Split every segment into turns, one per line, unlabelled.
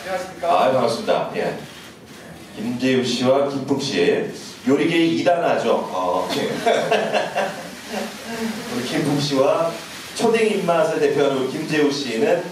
안녕하십니까. 아, 반갑습니다. 예. 김재우 씨와 김풍 씨, 요리계의 이단아죠. 우리 김풍 씨와 초딩 입맛을 대표하는 우리 김재우 씨는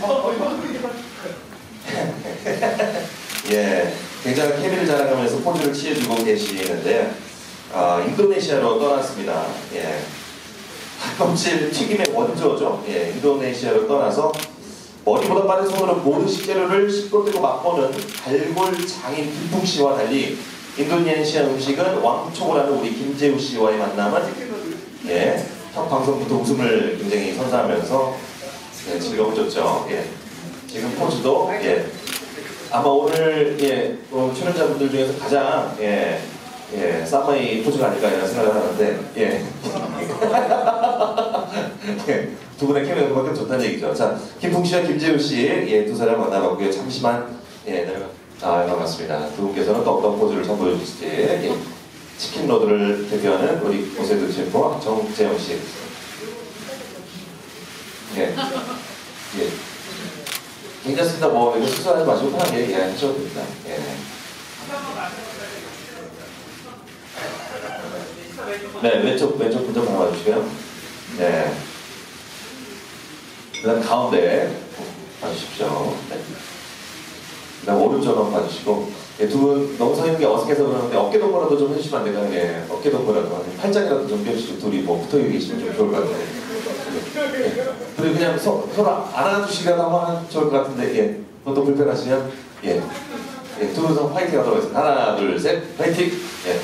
예, 굉장히 케미를 자랑하면서 포즈를 취해주고 계시는데 인도네시아로 떠났습니다. 예. 닭껍질 튀김의 원조죠. 예, 인도네시아로 떠나서 머리보다 빠른 손으로 모든 식재료를 씹고 뜨고 맛보는 발골 장인 김풍 씨와 달리 인도네시아 음식은 왕초보라는 우리 김재우 씨와의 만남은 예, 첫 방송부터 웃음을 굉장히 선사하면서 예, 즐거워졌죠. 예, 지금 포즈도 예, 아마 오늘 예, 출연자분들 중에서 가장 쌈마이 포즈가 아닐까 이런 생각을 하는데 예. 예, 두 분의 케미가 그만큼 좋다는 얘기죠. 자, 김풍 씨와 김재우 씨 예, 두 사람 만나봤고요. 잠시만 반갑습니다. 두 분께서는 또 어떤 포즈를 선보여 주실지 예, 치킨 로드를 대표하는 우리 오세드 셰프와 정재영 씨. 예, 예. 괜찮습니다. 뭐 이거 수수하지 마시고 편하게 이해하셔도 됩니다. 예. 네, 왼쪽 분좀 봐주시고요. 네. 그 다음 가운데 봐주십시오. 네. 그 다음 오른쪽 한번 봐주시고 예, 두 분 너무 서 있는 게 어색해서 그러는데 어깨 동무라도 좀 해주시면 안 될까요? 예, 어깨 동무라도 팔짱이라도 좀 껴주시고 둘이 뭐 붙어 계시면 좀 좋을 것 같아요. 예. 그리고 그냥 서로 안아주시거나 하면 좋을 것 같은데 예, 그것도 불편하시면 예, 예, 두 분서 화이팅 하도록 하겠습니다. 하나, 둘, 셋, 화이팅! 예.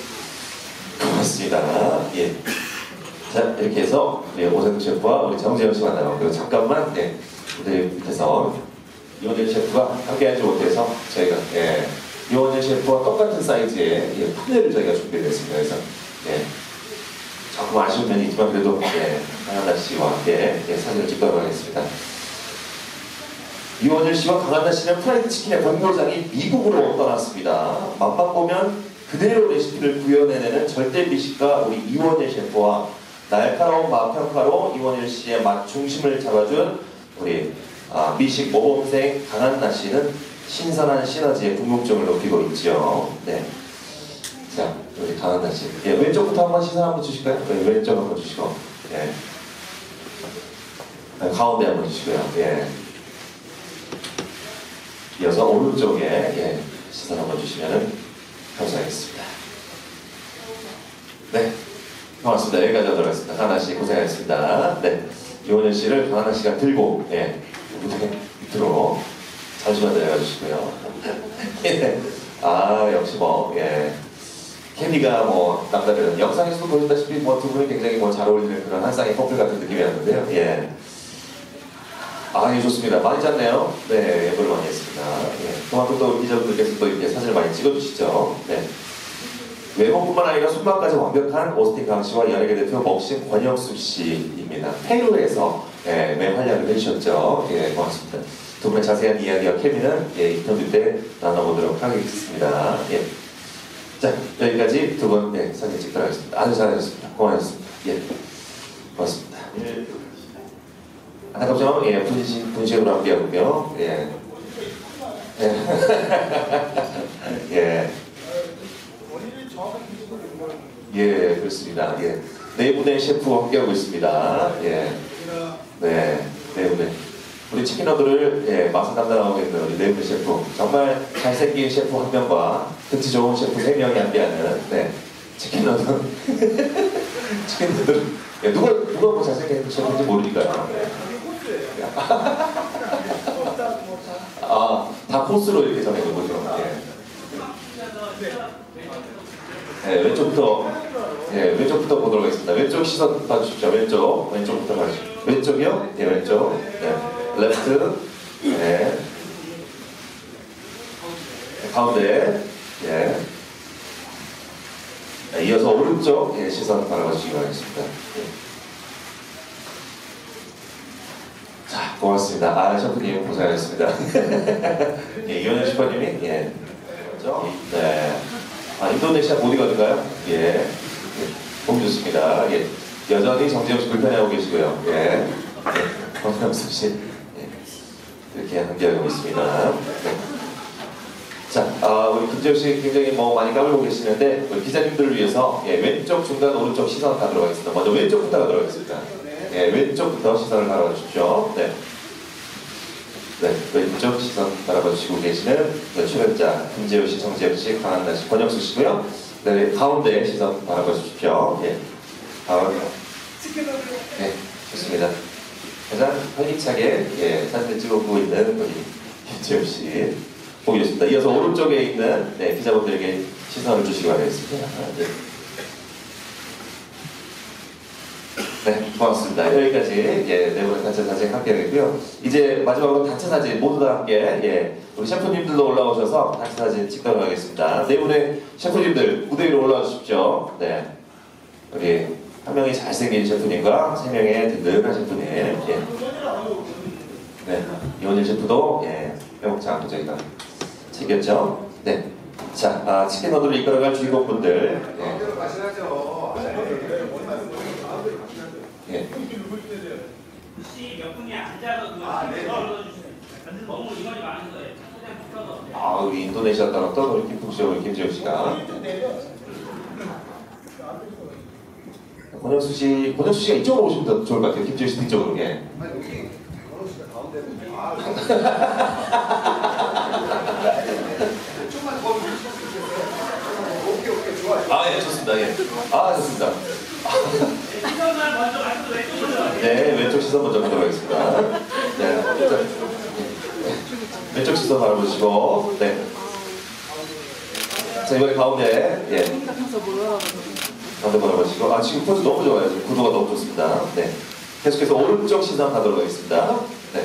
고맙습니다. 예. 자, 이렇게 해서 오세드 셰프와 우리 정재영 씨 만나고 그리고 잠깐만 예, 무대 밑에서 이원일 셰프가 함께하지 못해서 저희가 예, 이원일 셰프와 똑같은 사이즈의 예, 푸네를 저희가 준비했습니다. 그래서 예, 조금 아쉬운 면이 있지만 그래도 예, 강한나 씨와 함께 예, 사진을 찍도록 하겠습니다. 이원일 씨와 강한나 씨는 프라이드 치킨의 본고장이 미국으로 떠났습니다. 맛만 보면 그대로 레시피를 구현해내는 절대 미식가 우리 이원일 셰프와 날카로운 맛 평가로 이원일 씨의 맛 중심을 잡아준 우리 미식 모범생 강한나 씨는 신선한 시너지의 궁금증을 높이고 있죠. 네. 자, 우리 강한나 씨. 예, 왼쪽부터 한번 시선 한번 주실까요? 네, 왼쪽 한번 주시고. 예. 네, 가운데 한번 주시고요. 예. 이어서 오른쪽에 예, 시선 한번 주시면은 감사하겠습니다. 네. 고맙습니다. 여기까지 하도록 하겠습니다. 강한나 씨 고생하셨습니다. 네. 이원일 씨를 강한나 씨가 들고 예, 무대 밑으로 잠시만 내려가 주시고요. 예. 역시 뭐 예. 케미가 뭐 남다른 영상에서도 보셨다시피 뭐 두 분이 굉장히 뭐 잘 어울리는 그런 한 쌍의 커플 같은 느낌이었는데요. 예. 예, 좋습니다. 많이 짰네요. 네, 예보를 많이 했습니다. 예. 그만큼 또 기자분들께서 또 이렇게 사진을 많이 찍어주시죠. 네. 외모뿐만 아니라 손만까지 완벽한 오스틴 강 씨와 연예계 대표 먹신 권영수 씨입니다. 페루에서 예, 매 활약을 해주셨죠. 예, 고맙습니다. 두 분의 자세한 이야기와 케미는 예, 인터뷰 때 나눠보도록 하겠습니다. 예. 자, 여기까지 두 분 예, 사진 찍도록 하겠습니다. 아주 잘하셨습니다. 고맙습니다. 예, 고맙습니다. 예. 안타깝지만 예, 분식으로 함께하고요. 예. 예. 예. 예, 그렇습니다. 예. 네 분의 셰프와 함께하고 있습니다. 예. 네, 네 분의. 우리 치킨러드를 예, 맛을 담당하고 있는 우리 네 분의 셰프. 정말 잘생긴 셰프 한 명과 득지 좋은 셰프 3명이 함께하는 네, 치킨러드. 치킨러드. 예, 누가 뭐 잘생긴 셰프인지 모르니까요. 네. 다 코스로 이렇게 정해진 거죠. 예. 네, 왼쪽부터 보도록 하겠습니다. 왼쪽 시선 봐주십시오. 왼쪽부터 봐주십시오. 왼쪽이요? 예, 왼쪽. 네. 레프트. 네. 가운데. 예. 네, 이어서 오른쪽 예, 시선 바라봐 주시기 바라겠습니다. 예. 자, 고맙습니다. 셰프님 고생하셨습니다. 예, 이원현 셰프님이 예. 그렇죠? 네. 인도네시아 보디가드인가요? 예. 예. 보기 좋습니다. 예. 여전히 정재영 씨 불편해하고 계시고요. 예. 권영수 씨. 예. 이렇게 함께하고 있습니다. 네. 자, 우리 김재우 씨 굉장히 많이 까불고 계시는데 우리 기자님들을 위해서 왼쪽, 중간, 오른쪽 시선 가도록 하겠습니다. 먼저 왼쪽부터 가도록 하겠습니다. 왼쪽부터 시선을 바라봐 주십시오. 네. 네, 왼쪽 시선 바라봐 주시고 계시는 출연자 김재우 씨, 정재혁 씨, 강한나 씨, 권혁수 씨고요. 네, 가운데 시선 바라봐 주십시오. 예. 네, 좋습니다. 가장 활기차게 사진을 찍어보고 있는 우리 김재우 씨 보고 계십니다. 이어서 오른쪽에 있는 기자분들에게 시선을 주시기 바라겠습니다. 네, 고맙습니다. 여기까지 네 분의 단체 사진 함께 하겠고요. 이제 마지막으로 단체 사진 모두 다 함께 우리 셰프님들도 올라오셔서 단체 사진 찍도록 하겠습니다. 네 분의 셰프님들 무대 위로 올라와 주십시오. 네, 우리 한 명이 잘생긴 셰프님과 세 명의 든든한 셰프님. 네, 이원일 셰프도 빼먹지 저희가 챙겼죠. 네, 자, 치킨 너드를 이끌어갈 주인공분들.
몇 분이 앉아서 너무 인원이 많은 거예요.
우리 인도네시아 따랐던 우리 김재우 씨가. 권혁수 씨가 이쪽으로 오시면 더 좋을 것 같아요. 김재우 씨 뒤쪽으로. 예. 예, 좋습니다. 예. 좋습니다. 네, 왼쪽 시선 먼저 가도록 하겠습니다. 네, 왼쪽 시선 바라보시고, 네. 자, 이번에 가운데, 가운데 바라보시고, 지금 포즈 너무 좋아요. 지금 구도가 너무 좋습니다. 네. 계속해서 오른쪽 시선 가도록 하겠습니다. 네.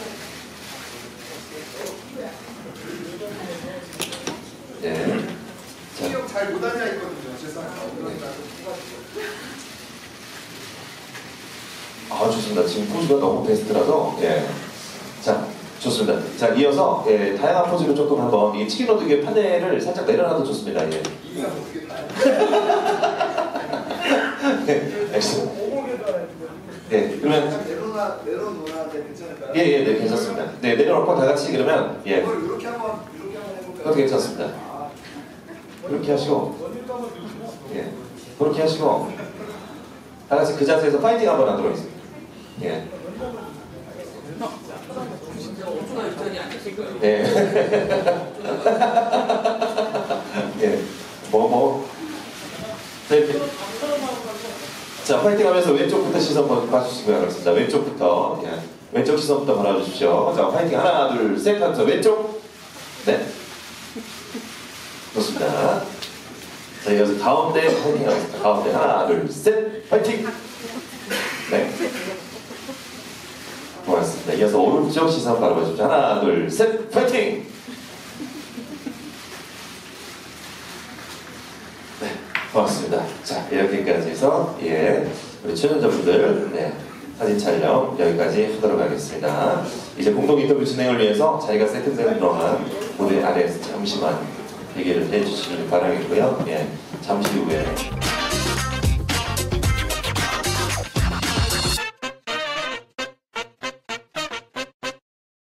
네.
잘 못 앉아 있거든요.
좋습니다. 지금 포즈가 너무 베스트라서, 자, 좋습니다. 자, 이어서, 다양한 포즈로 조금 한번, 이 치킨 너드의 판넬을 살짝 내려놔도 좋습니다. 예. 네, 알겠습니다. 네, 그러면.
내려놓아도 괜찮을까요?
네, 괜찮습니다. 네, 내려놓고 다 같이 그러면,
이렇게 한번 해볼까요?
그것도 괜찮습니다. 그렇게 하시고, 그렇게 하시고, 다 같이 그 자세에서 파이팅 한번 하도록 하겠습니다. 네. 자, 파이팅 하면서 왼쪽부터 시선 봐주시기 바랍니다. 왼쪽부터. 왼쪽 시선부터 바라주십시오. 자, 파이팅. 하나, 둘, 셋 하면서 왼쪽. 네. 좋습니다. 자, 이어서 가운데 파이팅 하겠습니다. 가운데 하나, 둘, 셋, 파이팅! 네. 고맙습니다. 이어서 오른쪽 시선 바라봐 주십시오. 하나, 둘, 셋, 파이팅! 네, 고맙습니다. 자, 이렇게까지 해서, 우리 출연자분들, 사진 촬영 여기까지 하도록 하겠습니다. 이제 공동 인터뷰 진행을 위해서 자리가 세팅되는 동안 무대 아래에서 잠시만 대기를 해주시길 바라겠고요. 잠시 후에